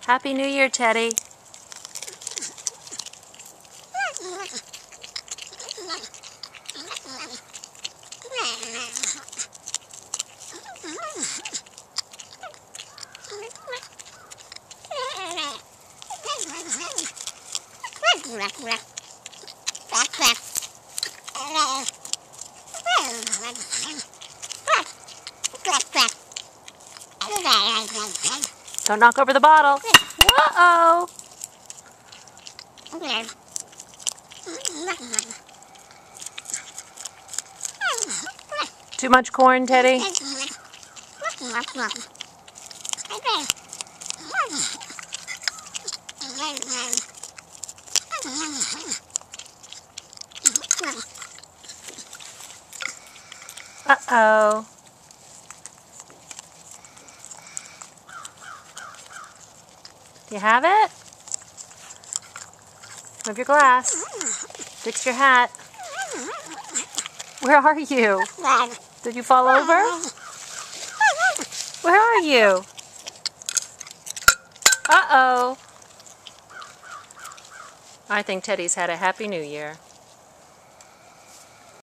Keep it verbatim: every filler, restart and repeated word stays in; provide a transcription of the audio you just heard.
Happy New Year, Teddy. Don't knock over the bottle. Whoa! Too much corn, Teddy? Uh-oh. Do you have it? Move your glass. Fix your hat. Where are you? Did you fall over? Where are you? Uh-oh. I think Teddy's had a Happy New Year.